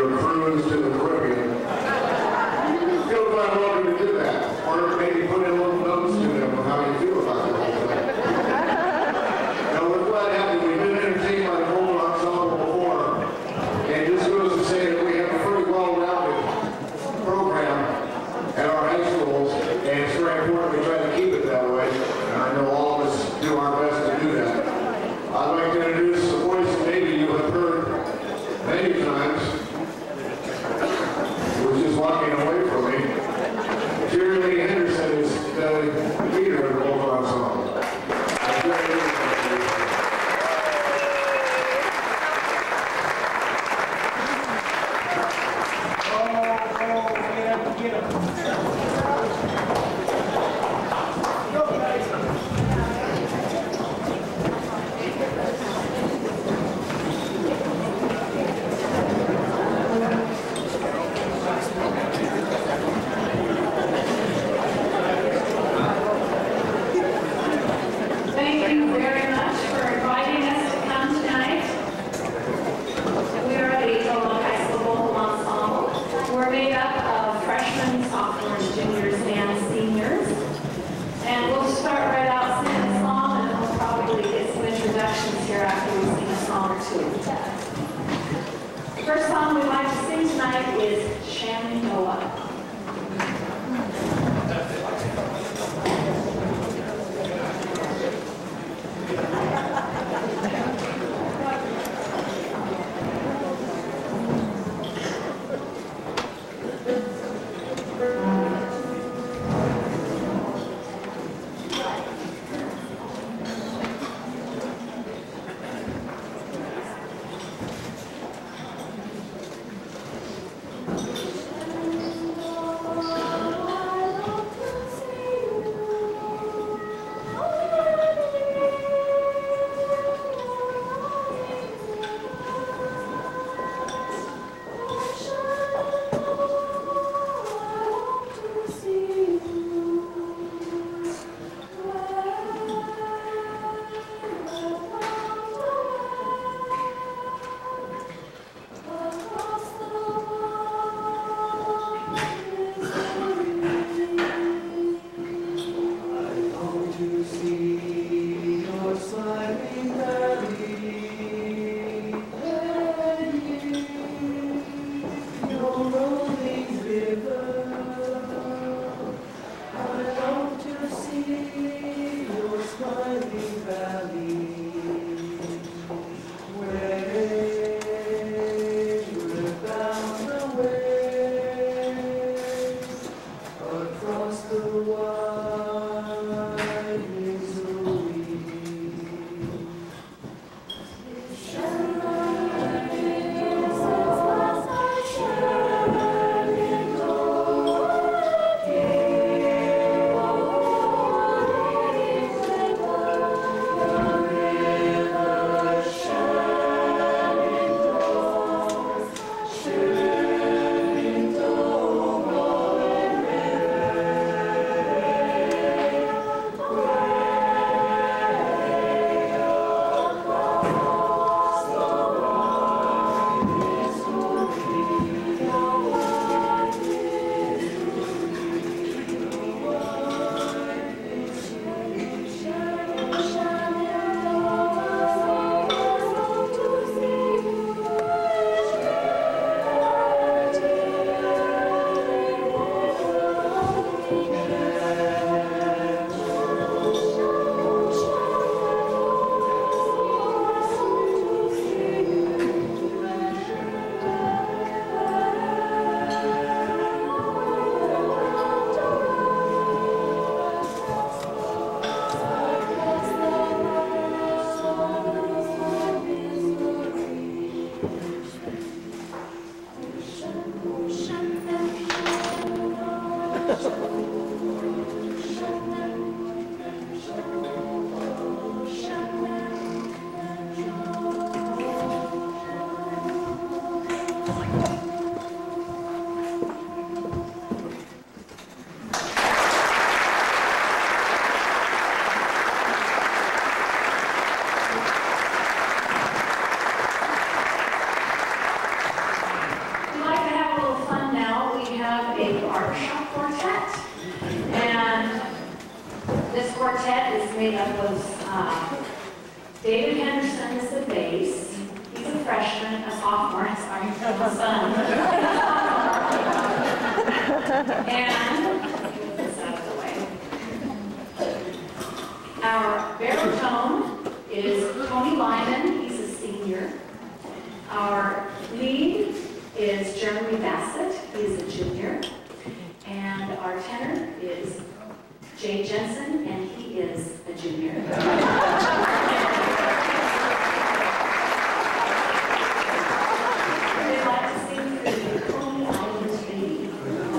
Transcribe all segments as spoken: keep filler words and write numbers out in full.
your cruise to the Caribbean, feel quite welcome to do that. Or maybe put in little notes to them on how you feel about it. Now, we're glad to have you. We've been entertained by the whole ensemble before. And just goes to say that we have a pretty well-rounded program at our high schools, and it's very important we try to keep it that way. And I know all of us do our best to do that. I'd like to introduce a voice that maybe you have heard many times, who was just walking away from me. Jerry Lee Henderson is the leader of the vocal ensemble. First song we'd like to sing tonight is Shenandoah. barbershop quartet. And this quartet is made up of uh, David Henderson is the bass. He's a freshman, a sophomore, sorry, my son. And move this out of the way. Our baritone is Tony Lyman. He's a senior. Our lead is Jeremy Bassett. He's a junior. And our tenor is Jay Jensen, and he is a junior. They'd like to sing through the Coney Island Baby.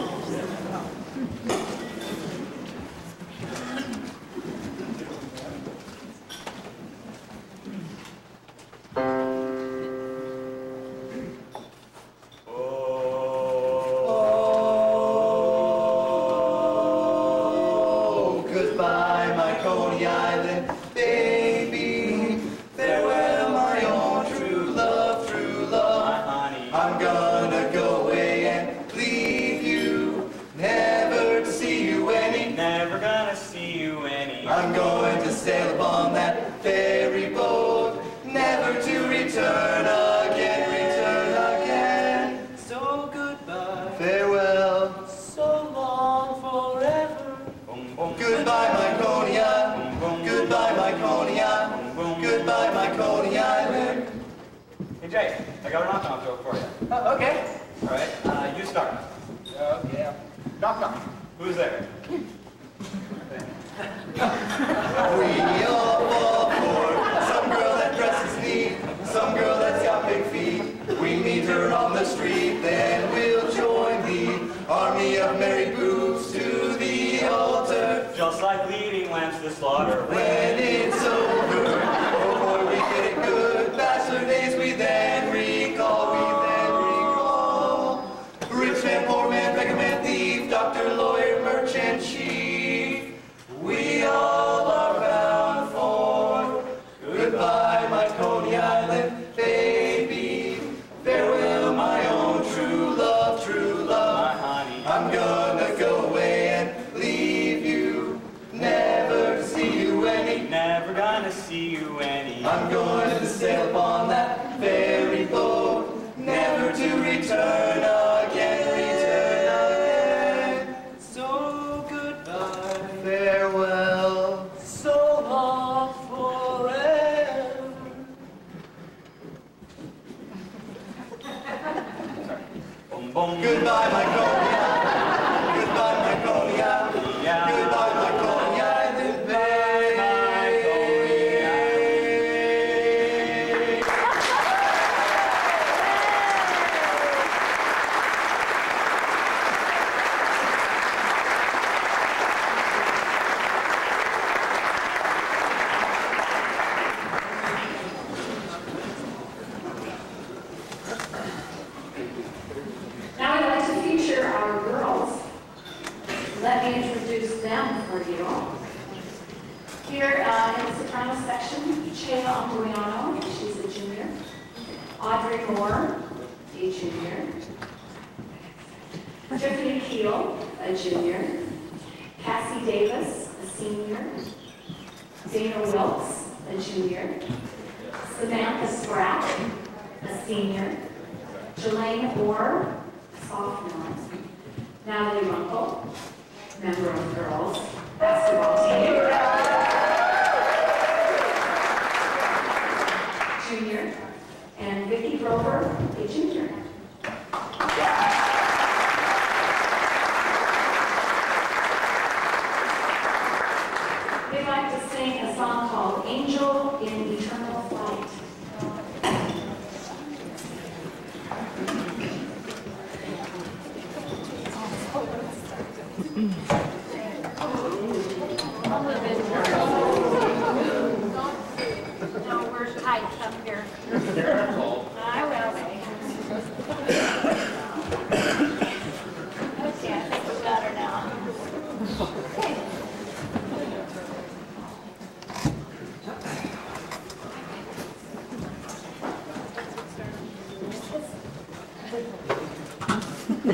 Jay, I got a knock-knock joke for you. Oh, okay. All right, uh, you start. Oh, yeah. Knock, knock. Who's there? We all fall for some girl that dresses neat, some girl that's got big feet. We meet her on the street, then we'll join the army of merry boobs to the altar. Just like leading lambs to the slaughter. When it's over, oh boy, we get it good. Bachelor days we then recall, we then recall. Rich man, poor man, beggar man, thief, doctor, lawyer, merchant, chief. We all are bound for goodbye, my Coney Island baby. Farewell, my own true love, true love. My honey. I'm gonna go away and leave you, never see you any. Never gonna see you any. I'm going to sail upon that ferry boat, never to return again, return again. So goodbye, farewell, so long forever. Boom, boom. Goodbye, my Coney Island. Goodbye, my Coney Island. Yeah. Goodbye, my Coney Island baby. Now I'd like to feature our girls. Let me introduce them for you. Here uh, in the soprano section, Chela Ambriano, she's a junior. Audrey Moore, a junior. Tiffany Keel, a junior. Cassie Davis, a senior. Dana Wilkes, a junior. Samantha Spratt, a senior. Jelaine Orr, sophomore. Natalie Runkle, member of girls basketball team. Junior. And Vicki Grover, a junior. We'd like to sing a song called Angel in Eternal Flight. No, we're tight up here. I will be. Okay, I think we've got her now. Okay.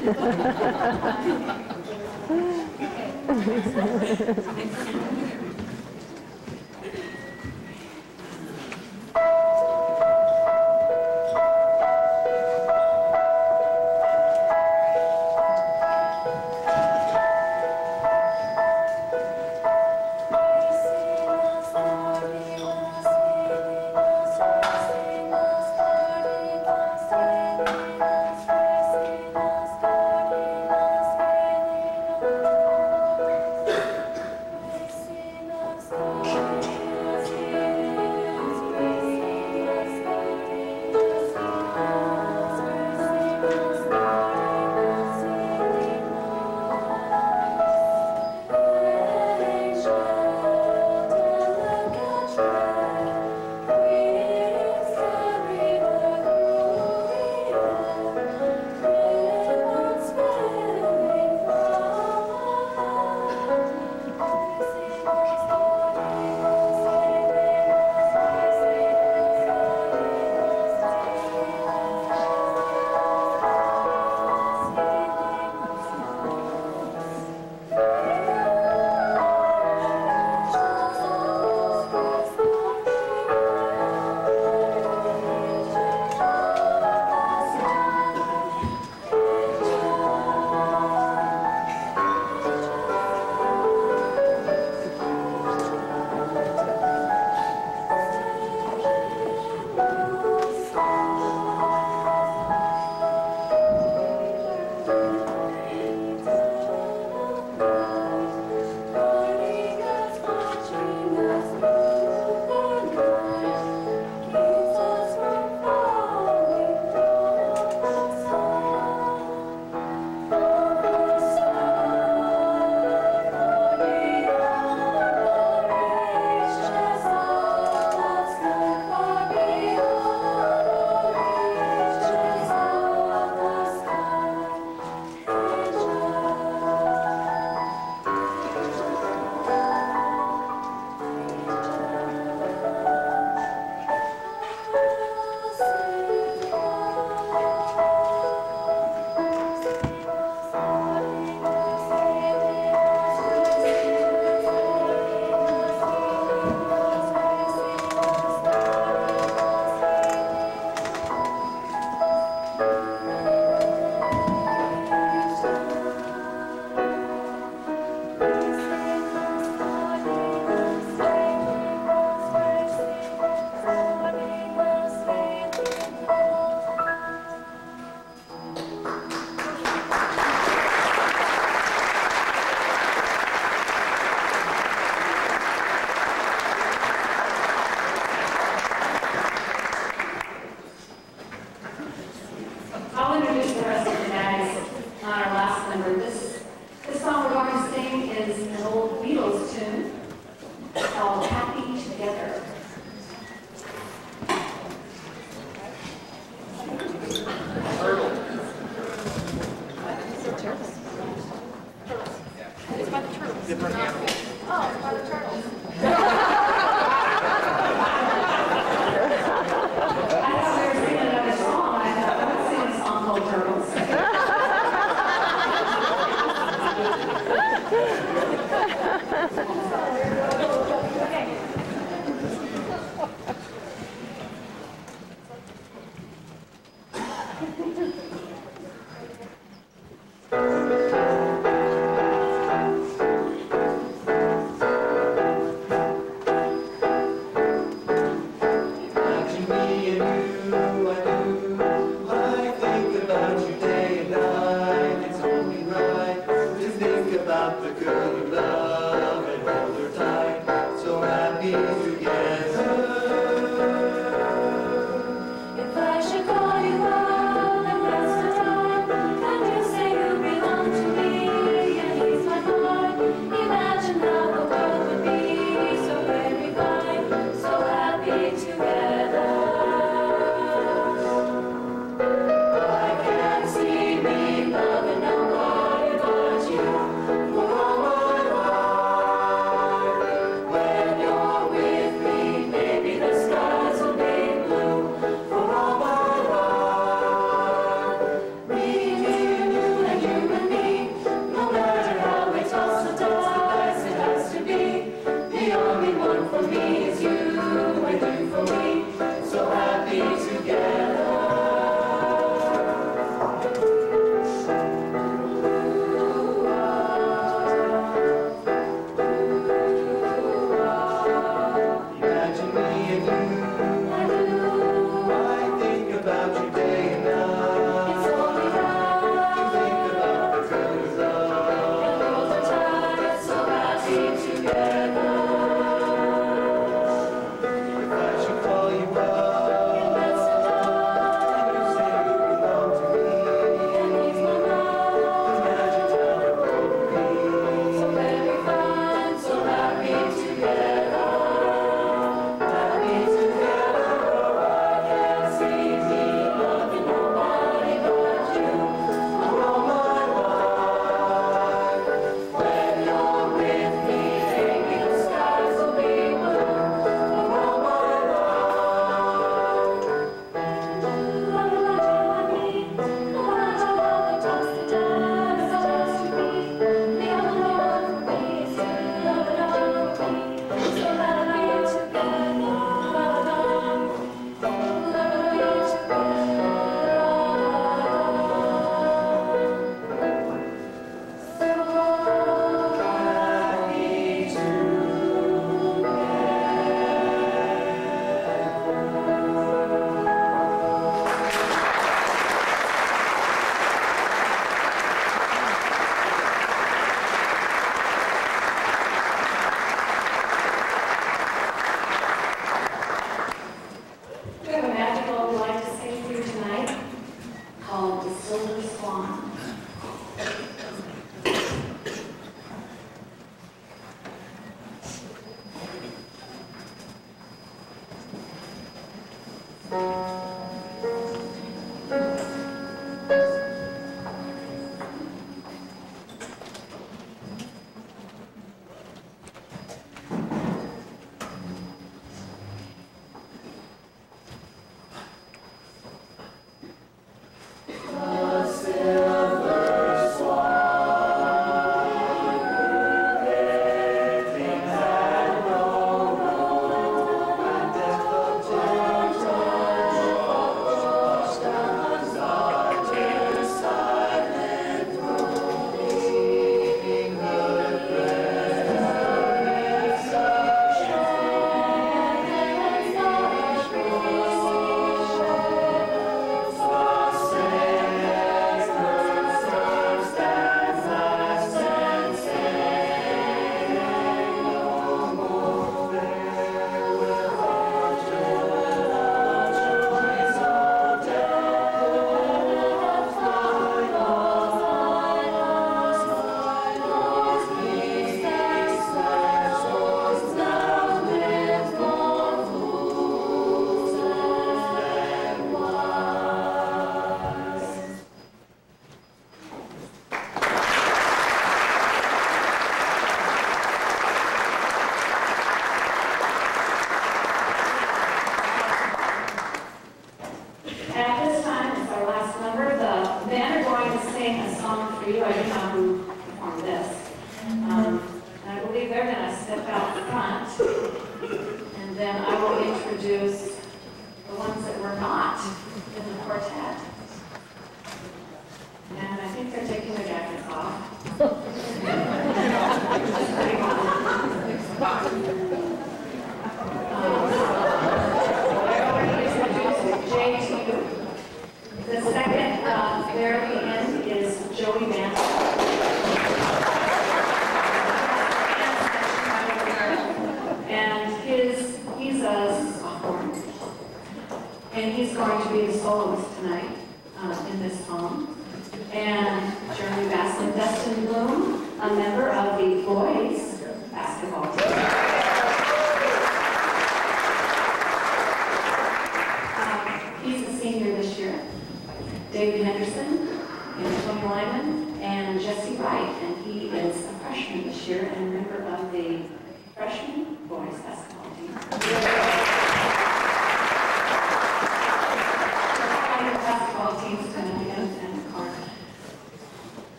Loving nobody but you. For all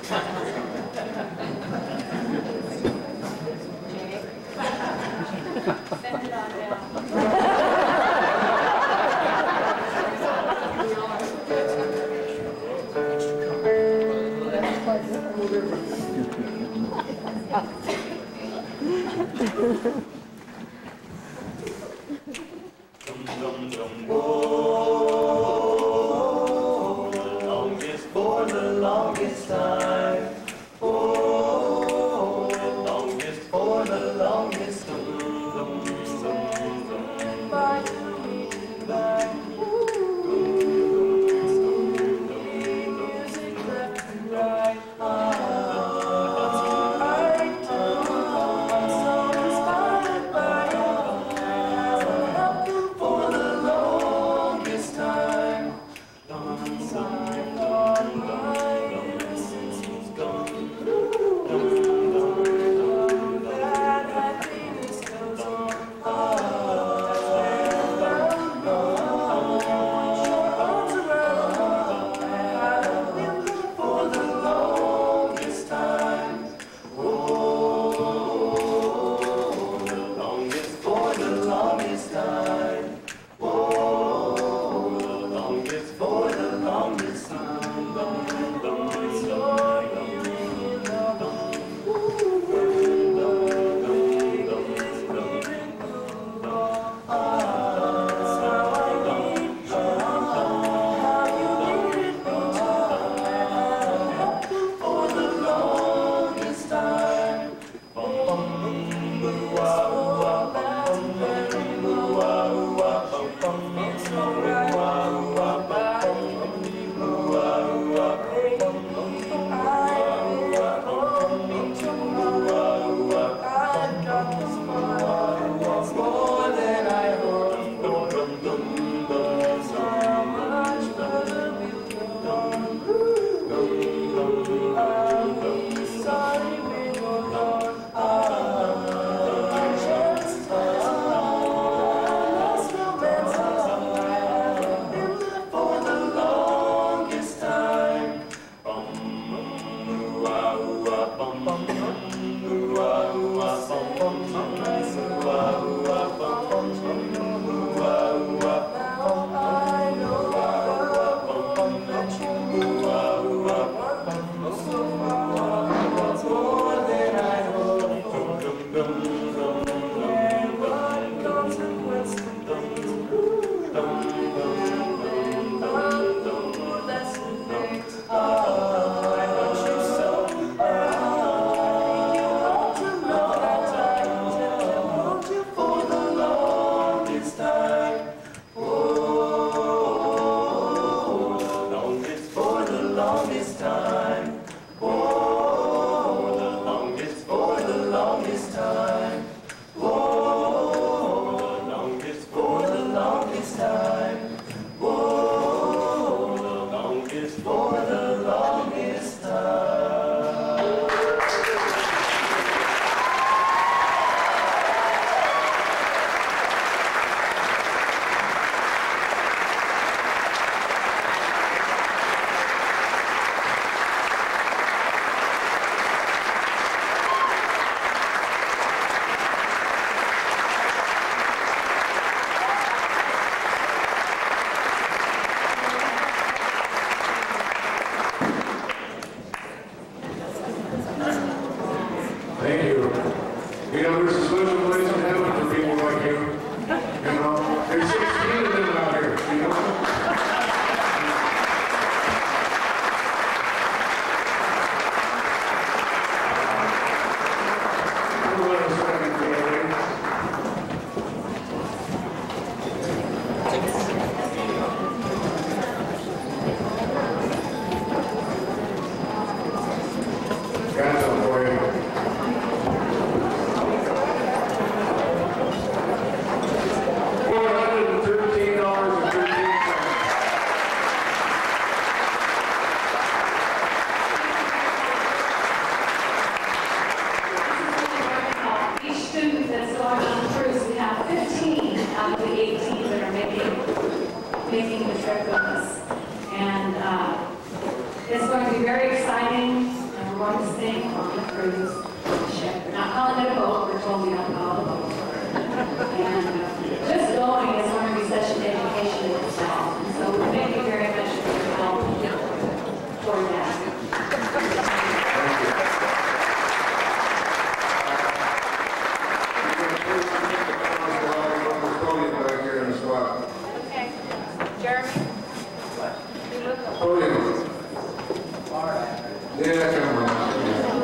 Send it on down. Oh, the longest for the longest time. Oh, the longest for the longest time. Bye to me, bye. Music left and right. Thank you. You know, there's a special place in heaven for people like you. You know, there's sixteen of them out here, you know. Hold on a second, please. Got some for you. four hundred thirteen dollars and thirteen cents. Each student that's going on the cruise, we have fifteen out of the eighteen that are making, making the trip with us. And uh, it's going to be very exciting. Uh, going to sing on the cruise ship. We're not calling it a boat, we're told we don't call it a boat. And uh, just going is going to be such an education in itself. And so thank you very much for your help toward that. Okay. Jeremy? You move the Podium. Yeah, come on.